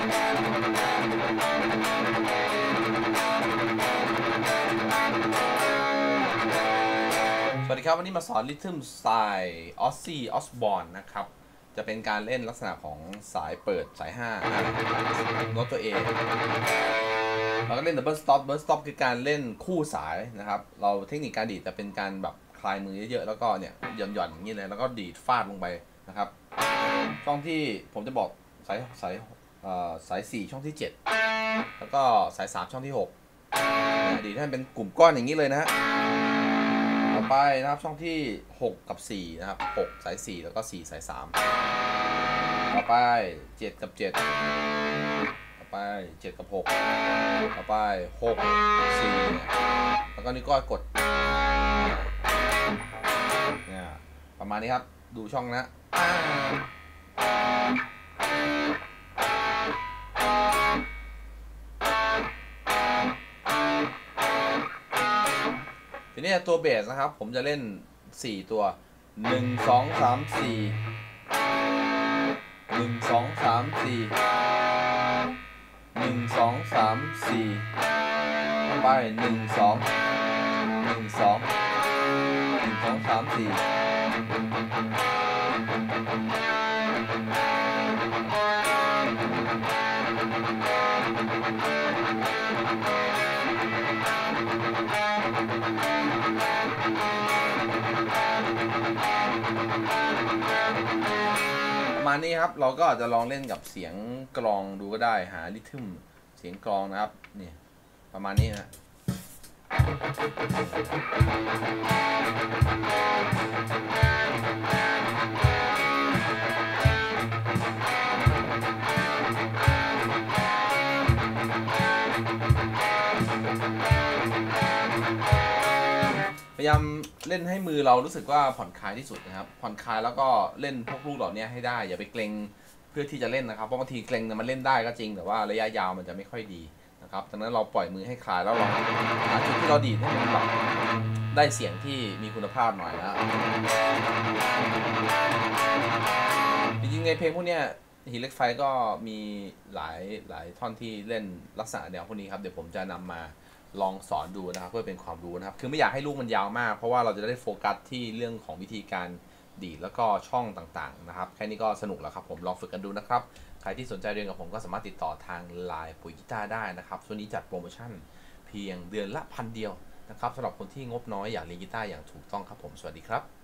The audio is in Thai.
สวัสดีครับวันนี้มาสอนริทึมสไตล์ออซซี่ออสบอร์นนะครับจะเป็นการเล่นลักษณะของสายเปิดสาย5โน้ตตัวเองเราก็เล่นดับเบิลสต็อปคือการเล่นคู่สายนะครับเราเทคนิคการดีดจะเป็นการแบบคลายมือเยอะๆแล้วก็เนี่ยหย่อนๆอย่างนี้เลยแล้วก็ดีดฟาดลงไปนะครับช่องที่ผมจะบอกสาย4ช่องที่7แล้วก็สาย3ช่องที่6ดีดให้เป็นกลุ่มก้อนอย่างนี้เลยนะฮะต่อไปนะครับช่องที่6กับ4นะครับ6สาย4แล้วก็4สาย3ต่อไป7กับ7ต่อไป7กับ6ต่อไป6 4แล้วก็นิ้วก้อยกดเนี่ยประมาณนี้ครับดูช่องนะทีนี้ตัวเบสนะครับผมจะเล่น4ตัว1 2 3 4 1 2 3 4 1 2 3 4ไป1 2 1 2 1 2 3 4ประมาณนี้ครับเราก็อาจจะลองเล่นกับเสียงกลองดูก็ได้หาริทึมเสียงกลองนะครับนี่ประมาณนี้นะพยายามเล่นให้มือเรารู้สึกว่าผ่อนคลายที่สุดนะครับผ่อนคลายแล้วก็เล่นพวกลูกเหล่านี้ให้ได้อย่าไปเกรงเพื่อที่จะเล่นนะครับเพราะบางทีเกรงมันเล่นได้ก็จริงแต่ว่าระยะยาวมันจะไม่ค่อยดีนะครับดังนั้นเราปล่อยมือให้คลายแล้วลองหาจุดที่เราดีดให้มันแบบได้เสียงที่มีคุณภาพหน่อยนะจริงๆในเพลงพวกนี้หินเหล็กไฟก็มีหลายท่อนที่เล่นลักษณะแนวพวกนี้ครับเดี๋ยวผมจะนำมาลองสอนดูนะครับเพื่อเป็นความรู้นะครับคือไม่อยากให้ลูกมันยาวมากเพราะว่าเราจะได้โฟกัสที่เรื่องของวิธีการดีดแล้วก็ช่องต่างๆนะครับแค่นี้ก็สนุกแล้วครับผมลองฝึกกันดูนะครับใครที่สนใจเรียนกับผมก็สามารถติดต่อทาง LINE ปุ๋ยกีตาร์ได้นะครับช่วงนี้จัดโปรโมชั่นเพียงเดือนละ1,000 เดียวนะครับสำหรับคนที่งบน้อยอยากเรียนกีตาร์อย่างถูกต้องครับผมสวัสดีครับ